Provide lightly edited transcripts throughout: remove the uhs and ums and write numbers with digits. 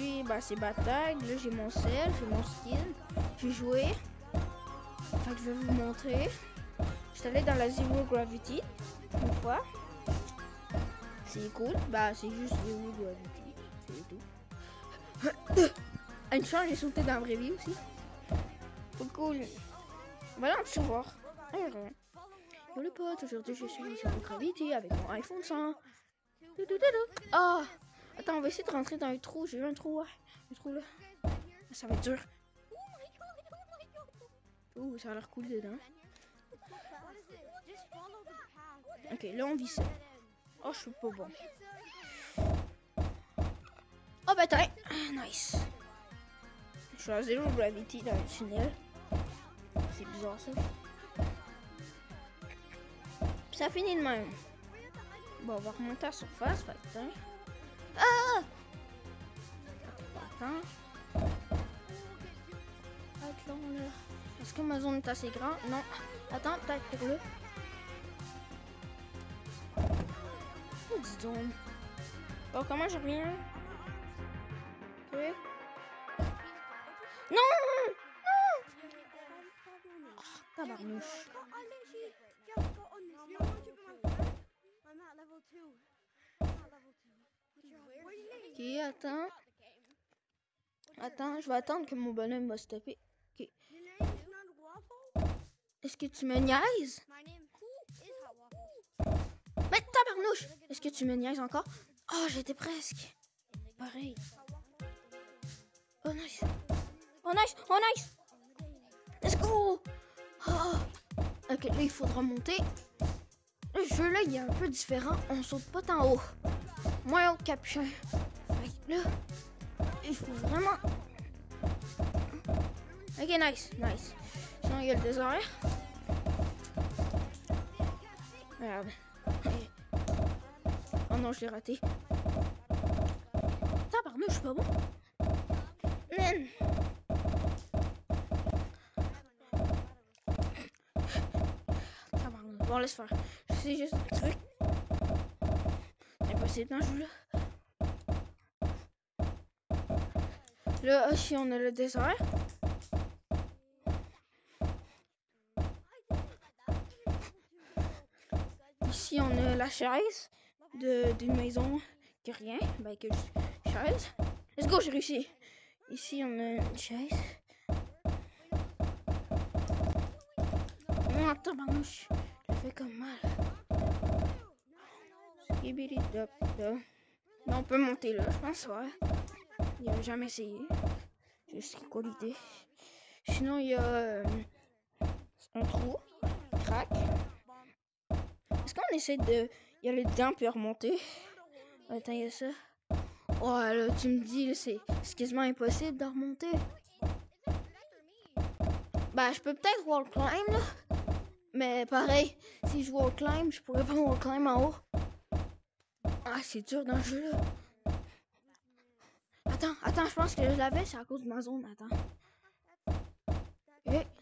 aujourd'hui, bah, c'est bataille. Là, j'ai mon sel, j'ai mon skin. J'ai joué. Fait que je vais vous montrer. Je suis allé dans la Zero Gravity une fois. C'est cool. Bah, c'est juste Zero Gravity. C'est tout. Une chance, j'ai sauté dans la vraie vie aussi. Pas cool. Voilà, on peut voir. Yo les potes, aujourd'hui je suis sur Gravity avec mon iPhone 100. Ah! Attends, on va essayer de rentrer dans un trou. J'ai vu un trou, ouais. Un trou là. Ça va être dur. Ouh, ça a l'air cool dedans. Ok, là on vit ça. Oh, je suis pas bon. Oh, bataille! Nice. Je suis à Zero Gravity dans le tunnel. C'est bizarre ça. Puis ça finit de même. Bon, on va remonter à la surface. Fait que, ah! Attends. Attends là. Est-ce que ma zone est assez grande? Non. Attends, peut-être pour là. Oh, dis donc. Bon, comment je reviens? Ok. Non! Non! Oh, tabarnouche. Ok, attends. Attends, je vais attendre que mon bonhomme va se taper. Ok. Est-ce que tu me niaises? Mais tabarnouche! Est-ce que tu me niaises encore? Oh, j'étais presque. Pareil. Oh, nice. Oh, nice. Oh, nice. Let's go. Oh. Ok, là, il faudra monter. Le jeu, là, il est un peu différent. On saute pas tant haut. Moins haut que capuchon. Là, il faut vraiment... Ok, nice, nice. Sinon, il y a le désert. Regarde. Oh non, je l'ai raté. Tabarnouche, je suis pas bon. Man. Tabarnouche. Bon, laisse faire. Je sais juste un truc. C'est impossible dans ce jeu-là. Là, ici, on a le désert. Ici, on a la chaise d'une maison qui rien. Ben, que chaise. Let's go, j'ai réussi. Ici, on a une chaise. Oh, tabarnouche. Ça fait comme mal. Non, on peut monter là, je pense, ouais. Il a jamais essayé. Juste quoi l'idée. Sinon, il y a un trou. Crac. Est-ce qu'on essaie de y aller dedans puis remonter? Attends, il y a ça. Oh là, tu me dis, c'est quasiment impossible de remonter. Bah, je peux peut-être wall climb, là. Mais pareil, si je wall climb, je pourrais pas wall climb en haut. Ah, c'est dur dans le jeu, là. Attends, je pense que je l'avais, c'est à cause de ma zone. Attends. Et...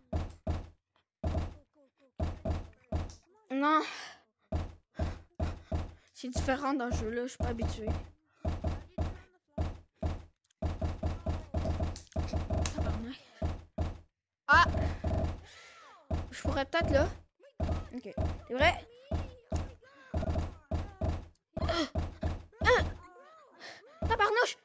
Non. C'est différent dans ce jeu-là, je suis pas habitué. Ah! Je pourrais peut-être là. Ok. C'est vrai? Tabarnouche!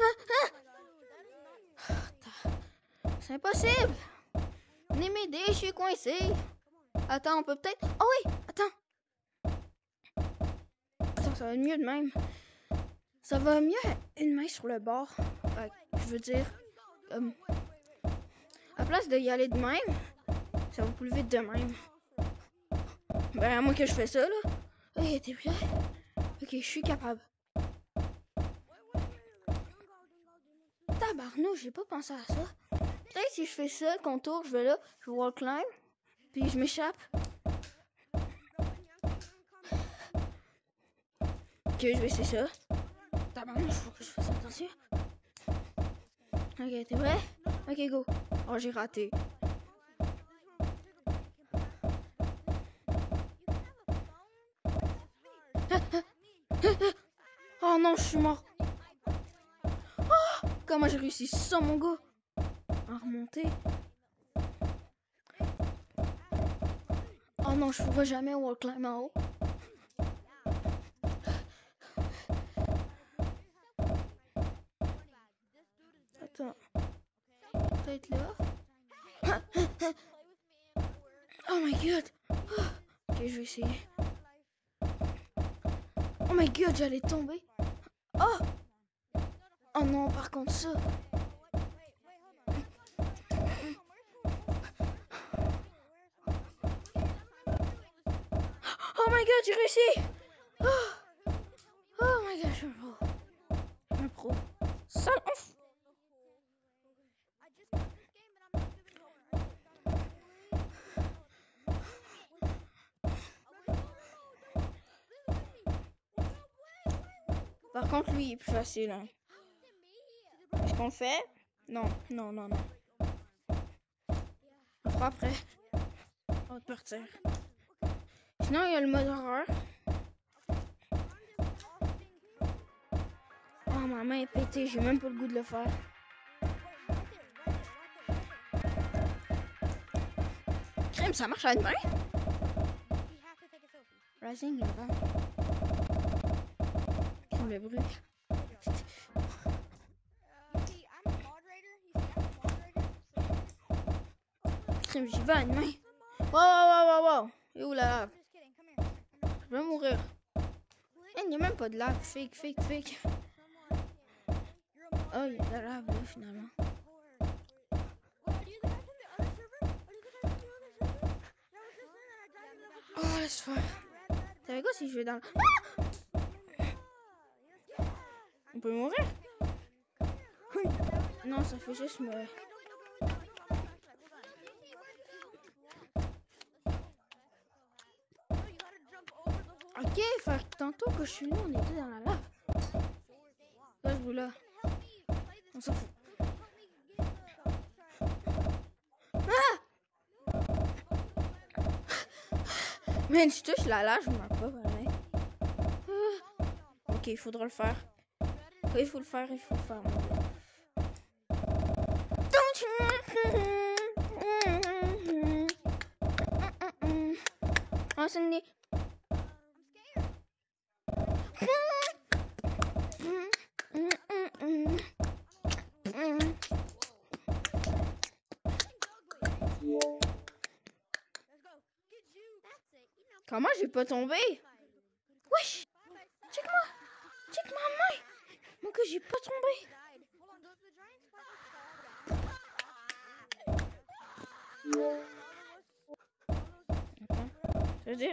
C'est impossible! Venez m'aider, je suis coincé. Attends, on peut peut-être... Oh oui! Attends, ça va mieux de même. Ça va mieux une main sur le bord. Je veux dire... à place d'y aller de même, ça va plus vite de même. Ben, à moins que je fais ça, là. Ok, t'es prêt? Ok, je suis capable. Tabarnouche, j'ai pas pensé à ça. Peut-être si je fais ça, le contour, je vais là, je wall climb, puis je m'échappe. Ok, je vais essayer ça. Tabarnouche, faut que je fasse attention. Ok, t'es prêt? Ok, go. Oh, j'ai raté. Oh non, je suis mort. Oh! Comment j'ai réussi ça, mon gars? À remonter. Oh non, je pourrais jamais wall climb en haut. Attends. Peut-être là. Oh my god. Ok, je vais essayer. Oh my god, j'allais tomber. Oh! Oh non, par contre ça. Oh my god, j'ai réussi! Oh my god, je suis un pro. Je suis un pro. Sale ouf! Par contre, lui, il est plus facile. Hein. Est-ce qu'on le fait? Non, non, non, non. On fera après. On va partir. Sinon, il y a le mode horreur. Oh, ma main est pétée. J'ai même pas le goût de le faire. Crème, ça marche à une main? Rising, le vent. Crème, le bruit. Crème, j'y vais à une main. Wow. Et où la lave? Je vais mourir. Il n'y a même pas de lave. Fake. Oh, il y a de la lave là, finalement. Oh, laisse faire. T'avais quoi si je vais dans le... Ah! On peut mourir? Non, ça fait juste me... Ok, fait tantôt que je suis là, on était dans la lave. Là, je vous là. On s'en fout. Ah! Mais je touche la lave, je meurs pas, pareil. Ok, il faudra le faire. Il faut le faire. Oh, c'est une... Comment j'ai pas tombé? Wesh! Check ma main! Mon gars, j'ai pas tombé! Attends, ça veut dire...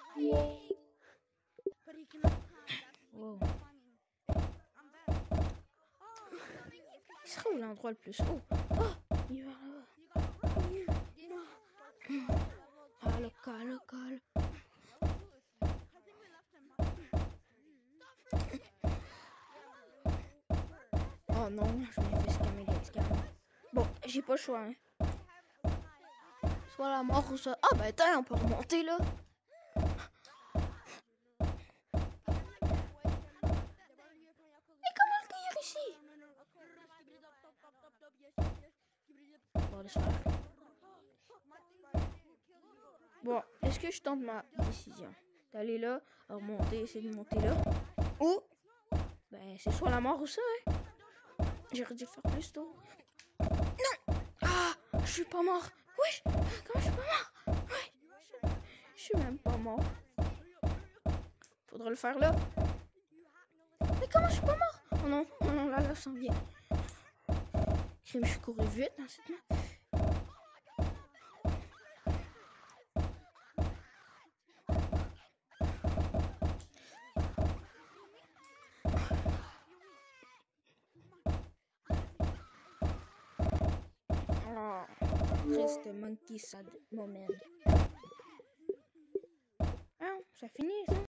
Wow. Il serait où l'endroit le plus haut? Oh! Il va là-bas. Ah, le col. Oh non, je m'ai fait scammer. Bon, j'ai pas le choix. Hein. Soit la mort ou ça. Ah, bah attends, on peut remonter là. Mais comment le cueillir ici? Bon, laisse faire. Bon, est-ce que je tente ma décision? D'aller là, à remonter, essayer de monter là. Ou, ben, c'est soit la mort ou ça, hein. J'aurais dû faire plus tôt. Non! Ah! Je suis pas mort! Oui! Comment je suis pas mort? Oui! Je suis même pas mort. Faudra le faire là. Mais comment je suis pas mort? Oh non, là, ça vient. Je suis couru vite dans cette map. Reste monkey sad moment. Ah, ça finit ça.